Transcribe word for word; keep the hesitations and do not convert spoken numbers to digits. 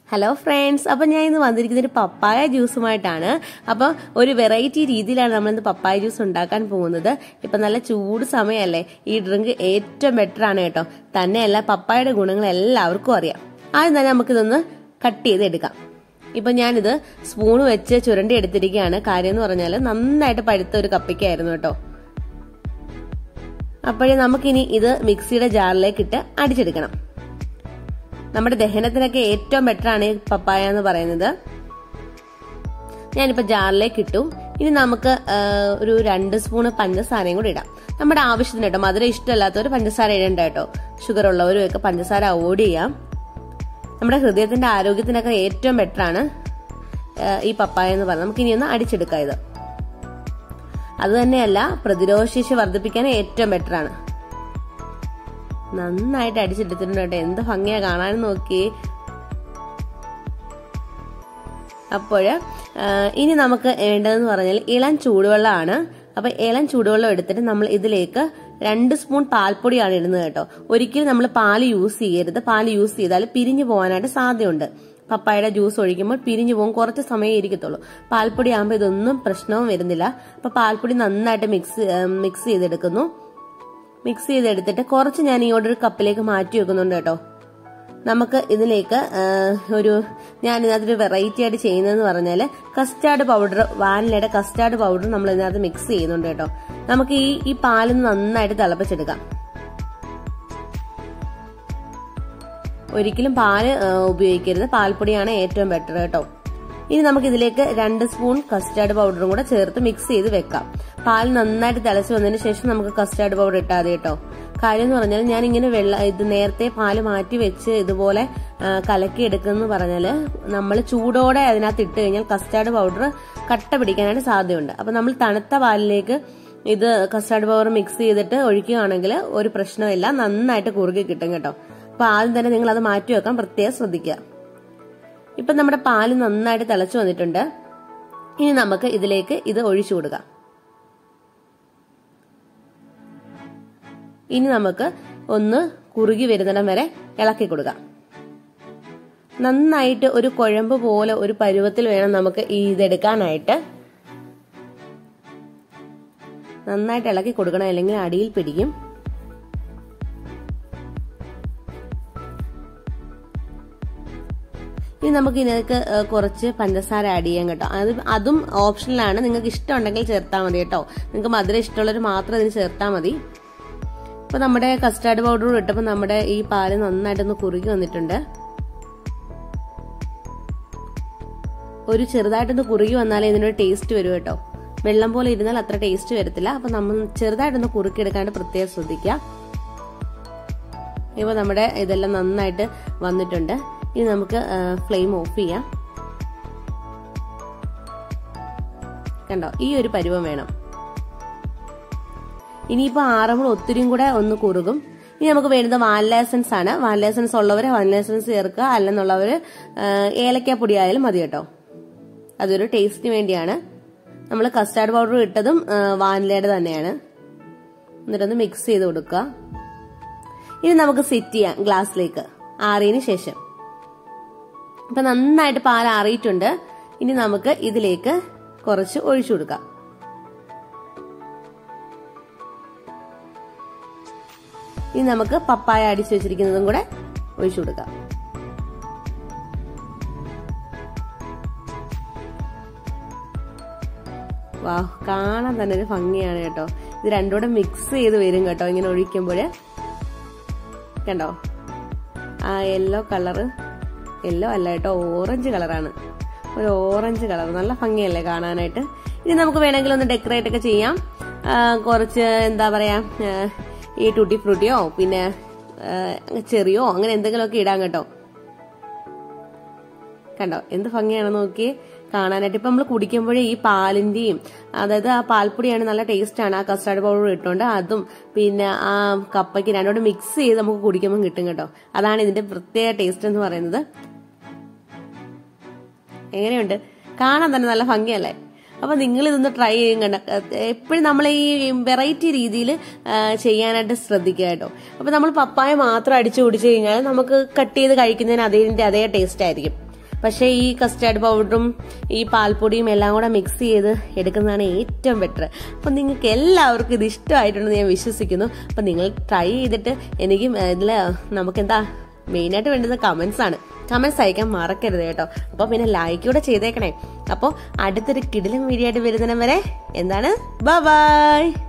Hello friends, അപ്പം ഞാൻ ഇന്ന് വന്നിരിക്കുന്ന ഒരു പപ്പായ ജ്യൂസുമായിട്ടാണ്. അപ്പം ഒരു വെറൈറ്റി രീതിയിലാണ് നമ്മളിന്ന് പപ്പായ ജ്യൂസ് ഉണ്ടാക്കാൻ പോകുന്നത്. ഇപ്പം നല്ല ചൂട് സമയമല്ലേ, ഈ ഡ്രിങ്ക് ഏറ്റവും ബെറ്റർ ആണ് കേട്ടോ. തന്നെയല്ല, പപ്പായയുടെ ഗുണങ്ങൾ എല്ലാവർക്കും അറിയാം. ആദ്യം തന്നെ നമുക്കിതൊന്ന് കട്ട് ചെയ്ത് എടുക്കാം. ഇപ്പം ഞാനിത് സ്പൂൺ വെച്ച് ചുരണ്ടി എടുത്തിരിക്കുകയാണ്. കാര്യം എന്ന് പറഞ്ഞാൽ നന്നായിട്ട് പഴുത്ത ഒരു കപ്പയ്ക്കായിരുന്നു കേട്ടോ. അപ്പോഴേ നമുക്കിനി ഇത് മിക്സിയുടെ ജാറിലേക്ക് ഇട്ട് അടിച്ചെടുക്കണം. നമ്മുടെ ദഹനത്തിനൊക്കെ ഏറ്റവും ബെറ്റർ ആണ് ഈ പപ്പായ എന്ന് പറയുന്നത്. ഞാനിപ്പോ ജാറിലേക്ക് ഇട്ടു. ഇനി നമുക്ക് ഒരു രണ്ട് സ്പൂണ് പഞ്ചസാരയും കൂടി ഇടാം. നമ്മുടെ ആവശ്യത്തിന് കേട്ടോ. മധുരം ഇഷ്ടമല്ലാത്തവർ പഞ്ചസാര ഇടണ്ട കേട്ടോ. ഷുഗർ ഉള്ളവരും ഒക്കെ പഞ്ചസാര അവോയ്ഡ് ചെയ്യാം. നമ്മുടെ ഹൃദയത്തിന്റെ ആരോഗ്യത്തിനൊക്കെ ഏറ്റവും ബെറ്റർ ആണ് ഈ പപ്പായ എന്ന് പറയുന്നത്. നമുക്ക് ഇനി ഒന്ന് അടിച്ചെടുക്കാം. ഇത് അത് തന്നെയല്ല, പ്രതിരോധശേഷി വർദ്ധിപ്പിക്കാൻ ഏറ്റവും ബെറ്റർ ആണ്. നന്നായിട്ട് അടിച്ചെടുത്തിട്ടുണ്ട് കേട്ടോ. എന്ത് ഭംഗിയാ കാണാൻ നോക്കി. അപ്പോഴ് ഇനി നമുക്ക് വേണ്ടതെന്ന് പറഞ്ഞാൽ ഇളം ചൂടുവെള്ളമാണ്. അപ്പൊ ഇളം ചൂടുവെള്ളം എടുത്തിട്ട് നമ്മൾ ഇതിലേക്ക് രണ്ട് സ്പൂൺ പാൽപ്പൊടിയാണ് ഇടുന്നത് കേട്ടോ. ഒരിക്കലും നമ്മൾ പാല് യൂസ് ചെയ്യരുത്. പാല് യൂസ് ചെയ്താൽ പിരിഞ്ഞു പോകാനായിട്ട് സാധ്യതയുണ്ട്. പപ്പായയുടെ ജ്യൂസ് ഒഴിക്കുമ്പോൾ പിരിഞ്ഞു പോകും, കുറച്ച് സമയം ഇരിക്കത്തുള്ളൂ. പാൽപ്പൊടി ആകുമ്പോൾ ഇതൊന്നും പ്രശ്നവും വരുന്നില്ല. അപ്പൊ പാൽപ്പൊടി നന്നായിട്ട് മിക്സ് മിക്സ് ചെയ്തെടുക്കുന്നു. മിക്സ് ചെയ്തെടുത്തിട്ട് കുറച്ച് ഞാൻ ഈ ഒരു കപ്പിലേക്ക് മാറ്റി വെക്കുന്നുണ്ട് കേട്ടോ. നമുക്ക് ഇതിലേക്ക് ഒരു ഞാൻ ഇതിനകത്തൊരു വെറൈറ്റി ആയിട്ട് ചെയ്യുന്നതെന്ന് പറഞ്ഞാൽ കസ്റ്റാർഡ് പൗഡർ, വാനിലയുടെ കസ്റ്റാർഡ് പൗഡർ നമ്മൾ ഇതിനകത്ത് മിക്സ് ചെയ്യുന്നുണ്ട് കേട്ടോ. നമുക്ക് ഈ ഈ പാലിന് നന്നായിട്ട് തിളപ്പിച്ചെടുക്കാം. ഒരിക്കലും പാല് ഉപയോഗിക്കരുത്. പാൽപ്പൊടിയാണ് ഏറ്റവും ബെറ്റർ കേട്ടോ. ഇനി നമുക്ക് ഇതിലേക്ക് രണ്ട് സ്പൂൺ കസ്റ്റാർഡ് പൗഡറും കൂടെ ചേർത്ത് മിക്സ് ചെയ്ത് വെക്കാം. പാൽ നന്നായിട്ട് തിളച്ച് വന്നതിന് ശേഷം നമുക്ക് കസ്റ്റാർഡ് പൗഡർ ഇട്ടാൽ മതി കേട്ടോ. കാര്യം എന്ന് പറഞ്ഞാൽ ഞാൻ ഇങ്ങനെ വെള്ളം ഇത് നേരത്തെ പാല് മാറ്റി വെച്ച് ഇതുപോലെ കലക്കി എടുക്കുന്ന പറഞ്ഞാല് നമ്മൾ ചൂടോടെ അതിനകത്ത് ഇട്ട് കഴിഞ്ഞാൽ കസ്റ്റാർഡ് പൗഡർ കട്ട പിടിക്കാനായിട്ട് സാധ്യതയുണ്ട്. അപ്പൊ നമ്മൾ തണുത്ത പാലിലേക്ക് ഇത് കസ്റ്റാർഡ് പൗഡർ മിക്സ് ചെയ്തിട്ട് ഒഴിക്കുകയാണെങ്കിൽ ഒരു പ്രശ്നമില്ല, നന്നായിട്ട് കുറുകി കിട്ടും കേട്ടോ. അപ്പൊ ആദ്യം തന്നെ നിങ്ങൾ അത് മാറ്റി വെക്കാൻ പ്രത്യേകം ശ്രദ്ധിക്കുക. ഇപ്പൊ നമ്മുടെ പാല് നന്നായിട്ട് തിളച്ചു വന്നിട്ടുണ്ട്. ഇനി നമുക്ക് ഇതിലേക്ക് ഇത് ഒഴിച്ചു കൊടുക്കാം. ഇനി നമുക്ക് ഒന്ന് കുറുകി വരുന്നിടം വരെ ഇളക്കി കൊടുക്കാം. നന്നായിട്ട് ഒരു കുഴമ്പ് പോലെ ഒരു പരുവത്തിൽ വേണം നമുക്ക് ഇതെടുക്കാനായിട്ട്. നന്നായിട്ട് ഇളക്കി കൊടുക്കണം, അല്ലെങ്കിൽ അടിയിൽ പിടിക്കും. ഇനി നമുക്ക് ഇതിനകത്ത് കുറച്ച് പഞ്ചസാര ആഡ് ചെയ്യാം കേട്ടോ. അത് അതും ഓപ്ഷനിലാണ്. നിങ്ങൾക്ക് ഇഷ്ടമുണ്ടെങ്കിൽ ചേർത്താൽ മതി കേട്ടോ. നിങ്ങൾക്ക് മധുരം ഇഷ്ടമുള്ളവർ മാത്രം ഇതിന് ചേർത്താൽ മതി. ഇപ്പൊ നമ്മുടെ കസ്റ്റാർഡ് പൗഡർ ഇട്ടപ്പോൾ നമ്മുടെ ഈ പാല് നന്നായിട്ടൊന്ന് കുറുകി വന്നിട്ടുണ്ട്. ഒരു ചെറുതായിട്ടൊന്ന് കുറുകി വന്നാലേ ഇതിനൊരു ടേസ്റ്റ് വരും കേട്ടോ. വെള്ളം പോലെ ഇരുന്നാൽ അത്ര ടേസ്റ്റ് വരത്തില്ല. അപ്പൊ നമ്മൾ ചെറുതായിട്ടൊന്ന് കുറുക്കി എടുക്കാണ്ട് പ്രത്യേകം ശ്രദ്ധിക്കുക. ഇപ്പൊ നമ്മുടെ ഇതെല്ലാം നന്നായിട്ട് വന്നിട്ടുണ്ട്. ഇനി നമുക്ക് ഫ്ലെയിം ഓഫ് ചെയ്യാം. കണ്ടോ, ഈ ഒരു പരുവം വേണം. ഇനിയിപ്പോ ആറുമ്പോൾ ഒത്തിരിയും കൂടെ ഒന്ന് കുറുകും. ഇനി നമുക്ക് വേണ്ടത് വാനില എസൻസ് ആണ്. വാനില എസൻസ് ഉള്ളവര് വാനില എസൻസ് ചേർക്കുക, അല്ലെന്നുള്ളവര് ഏലക്കാപ്പൊടി ആയാലും മതി കേട്ടോ. അതൊരു ടേസ്റ്റിന് വേണ്ടിയാണ്. നമ്മൾ കസ്റ്റാർഡ് പൗഡർ ഇട്ടതും വാനിലയുടെ തന്നെയാണ്. എന്നിട്ടൊന്ന് മിക്സ് ചെയ്ത് കൊടുക്കുക. ഇനി നമുക്ക് സെറ്റ് ചെയ്യാം ഗ്ലാസ്സിലേക്ക് ആറിയതിന് ശേഷം. ഇപ്പൊ നന്നായിട്ട് പാൽ ആറിയിട്ടുണ്ട്. ഇനി നമുക്ക് ഇതിലേക്ക് കുറച്ച് ഒഴിച്ചു കൊടുക്കാം. ഇനി നമുക്ക് പപ്പായ അടിച്ചു വെച്ചിരിക്കുന്നതും കൂടെ ഒഴിച്ചു കൊടുക്കാം. വാ, കാണാൻ തന്നെ ഒരു ഭംഗിയാണ് കേട്ടോ. ഇത് രണ്ടുകൂടെ മിക്സ് ചെയ്ത് വരും കേട്ടോ ഇങ്ങനെ ഒഴിക്കുമ്പോൾ. കണ്ടോ, ആ യെല്ലോ കളറ്, യെല്ലോ അല്ല കേട്ടോ, ഓറഞ്ച് കളറാണ്. ഒരു ഓറഞ്ച് കളർ, നല്ല ഭംഗിയല്ലേ കാണാനായിട്ട്. ഇനി നമുക്ക് വേണമെങ്കിൽ ഒന്ന് ഡെക്കറേറ്റ് ഒക്കെ ചെയ്യാം. കുറച്ച് എന്താ പറയാ, ഈ ടൂട്ടി ഫ്രൂട്ടിയോ പിന്നെ ചെറിയോ അങ്ങനെ എന്തെങ്കിലുമൊക്കെ ഇടാം കേട്ടോ. കണ്ടോ എന്ത് ഭംഗിയാണ് നോക്കി കാണാനായിട്ട്. ഇപ്പൊ നമ്മൾ കുടിക്കുമ്പോഴേ ഈ പാലിന്റെയും, അതായത് ആ പാൽപ്പൊടിയാണ് നല്ല ടേസ്റ്റ് ആണ്. ആ കസ്റ്റാർഡ് പൗഡർ ഇട്ടുകൊണ്ട് അതും പിന്നെ ആ കപ്പയ്ക്ക് രണ്ടോട് മിക്സ് ചെയ്ത് നമുക്ക് കുടിക്കുമ്പോൾ കിട്ടും കേട്ടോ. അതാണ് ഇതിന്റെ പ്രത്യേക ടേസ്റ്റ് എന്ന് പറയുന്നത്. എങ്ങനെയുണ്ട് കാണാൻ തന്നെ നല്ല ഭംഗിയല്ലേ. അപ്പൊ നിങ്ങൾ ഇതൊന്ന് ട്രൈ ചെയ്യും കണ്ട. എപ്പോഴും നമ്മൾ ഈ വെറൈറ്റി രീതിയിൽ ചെയ്യാനായിട്ട് ശ്രദ്ധിക്കുക കേട്ടോ. അപ്പൊ നമ്മൾ പപ്പായ മാത്രം അടിച്ചു കുടിച്ചു കഴിഞ്ഞാൽ നമുക്ക് കട്ട് ചെയ്ത് കഴിക്കുന്നതിന് അതിന്റെ അതേ ടേസ്റ്റ് ആയിരിക്കും. പക്ഷേ ഈ കസ്റ്റാർഡ് പൗഡറും ഈ പാൽപ്പൊടിയും എല്ലാം കൂടെ മിക്സ് ചെയ്ത് എടുക്കുന്നതാണ് ഏറ്റവും ബെറ്റർ. അപ്പം നിങ്ങൾക്ക് എല്ലാവർക്കും ഇത് ഇഷ്ടമായിട്ടുണ്ടെന്ന് ഞാൻ വിശ്വസിക്കുന്നു. അപ്പം നിങ്ങൾ ട്രൈ ചെയ്തിട്ട് എനിക്ക് ഇതിൽ നമുക്കെന്താ മെയിനായിട്ട് വേണ്ടത് കമൻസ് ആണ്. കമൻസ് അയക്കാൻ മറക്കരുത് കേട്ടോ. അപ്പോൾ പിന്നെ ലൈക്ക് കൂടെ ചെയ്തേക്കണേ. അപ്പോൾ അടുത്തൊരു കിടിലൻ വീഡിയോ ആയിട്ട് വരുന്നതിന് വരെ എന്താണ് ബൈ ബൈ.